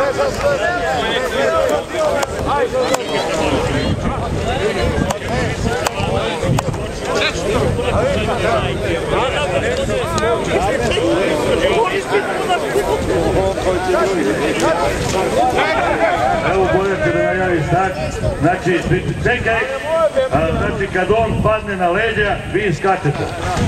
Evo Bojan da najavi start, znači čekaj, znači kad on padne na leđa, vi skačete.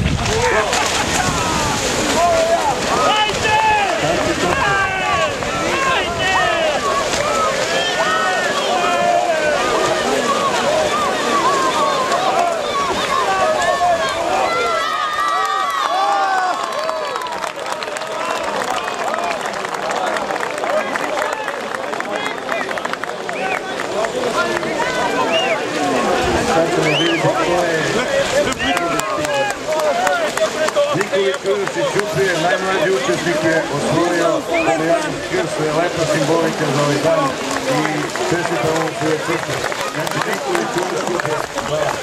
Nikolić Kujusić Ćuprije, najmlađi učesnik je osvojio Podejanju Škirsu, je lepa simbolika za ovaj dan i čestita ovom svoje srce. Znači Nikolić Kujusić Ćuprije, hvala.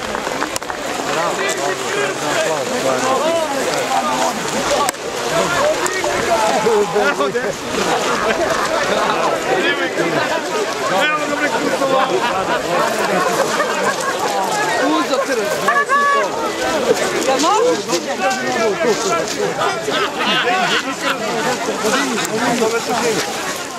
Ja mogu?